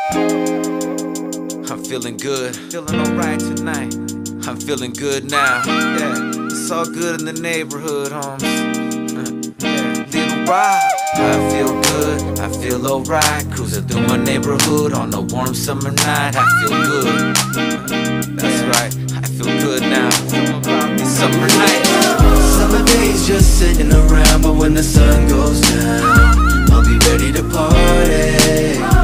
I'm feeling good, feeling alright tonight. I'm feeling good now, yeah. It's all good in the neighborhood, homes. Yeah. Little Rob, I feel good, I feel alright. Cruising through my neighborhood on a warm summer night. I feel good, that's right, I feel good now. It's summer night. Summer days just sitting around, but when the sun goes down, I'll be ready to party.